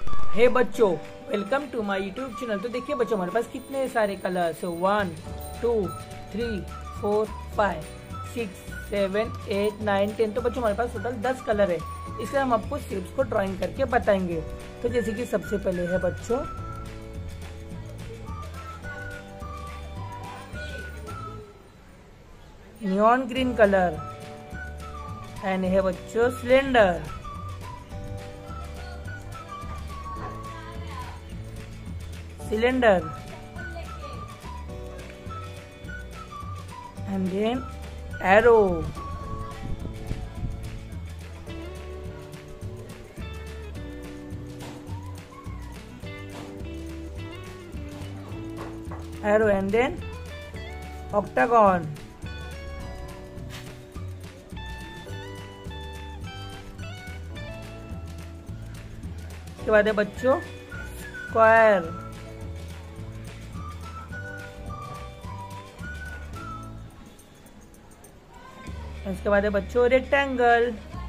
हे बच्चों, welcome to my YouTube channel. तो देखिए बच्चों, हमारे पास कितने सारे कलर्स है। 1 2 3 4 5 6 7 8 9 10। तो बच्चों हमारे पास टोटल 10 कलर है। इसलिए हम आपको शेप्स को ड्राइंग करके बताएंगे। तो जैसे कि सबसे पहले है बच्चों नियॉन ग्रीन कलर, एंड है बच्चों cylinder, and then arrow, and then octagon, इसके बाद है बच्चों स्क्वायर, इसके बाद है बच्चों रेक्टेंगल,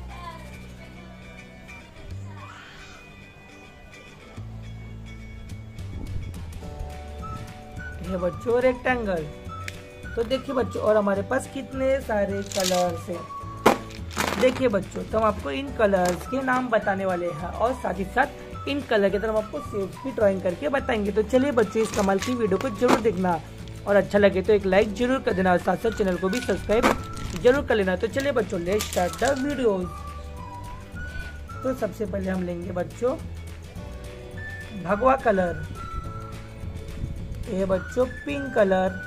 ये बच्चों रेक्टेंगल। तो देखिए बच्चों, और हमारे पास कितने सारे कलर्स हैं। देखिए बच्चों, तो हम आपको इन कलर्स के नाम बताने वाले हैं और साथ ही साथ इन कलर की तरह हम आपको शेप्स भी ड्राइंग करके बताएंगे। तो चलिए बच्चों, इस कमाल की वीडियो को जरूर देखना और अच्छा लगे तो एक लाइक जरूर कर देना और साथ साथ चैनल को भी सब्सक्राइब जरूर कर लेना। तो चलिए बच्चों, लेट्स स्टार्ट द वीडियो। तो सबसे पहले हम लेंगे बच्चों भगवा कलर, ये बच्चों पिंक कलर,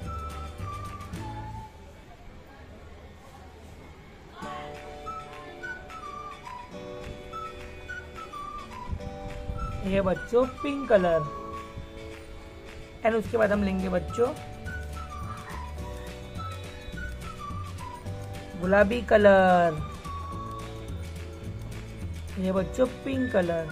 ये बच्चों पिंक कलर, एंड उसके बाद हम लेंगे बच्चों गुलाबी कलर, ये बच्चों पिंक कलर,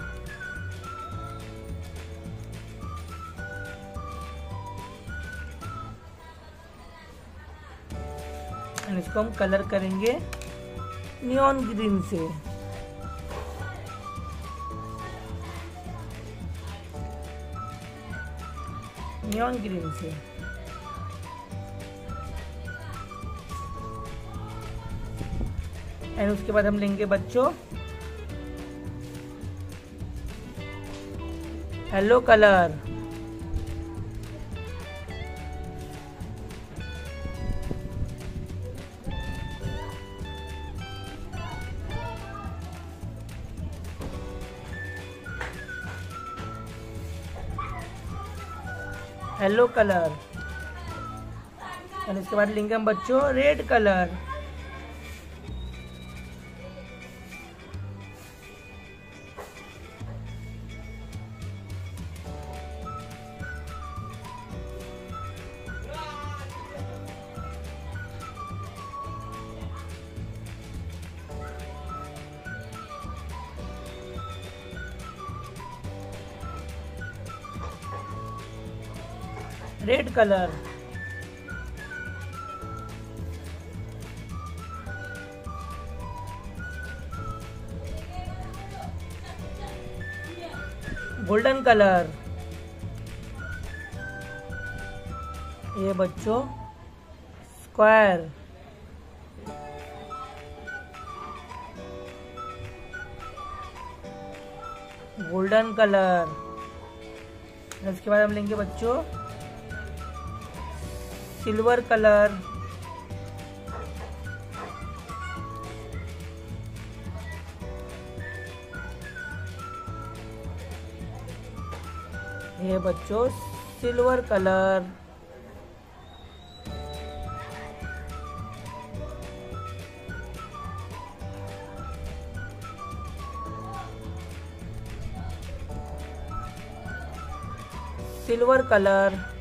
एंड इसको हम कलर करेंगे नियॉन ग्रीन से। नियॉन ग्रीन से एंड उसके बाद हम लेंगे बच्चों येलो कलर, येलो कलर, और इसके बाद लेंगे हम बच्चों red colour, red colour, golden colour, ये बच्चों स्क्वायर, गोल्डन कलर, इसके बाद हम लेंगे बच्चों सिल्वर कलर, ये बच्चों सिल्वर कलर, सिल्वर कलर,